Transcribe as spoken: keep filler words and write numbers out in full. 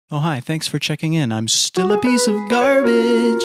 Oh, hi, thanks for checking in. I'm still a piece of garbage.